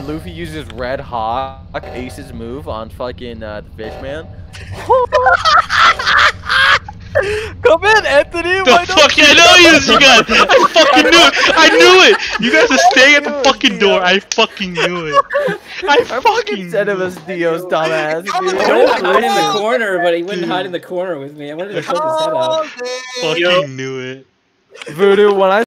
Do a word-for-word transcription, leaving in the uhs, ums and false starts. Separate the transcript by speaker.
Speaker 1: Luffy uses Red Hawk, Ace's move on fucking uh, the fish man. Come in, Anthony.
Speaker 2: The fuck? I know you, you guys. I fucking knew it. I knew it. You guys are staying at the fucking door. I fucking knew it. I fucking
Speaker 1: said it was Dio's dumbass.
Speaker 3: I wanted to hide in the corner, but he wouldn't hide in the corner with me. I wanted to poke his head out.
Speaker 2: Fucking knew it.
Speaker 1: Voodoo, when I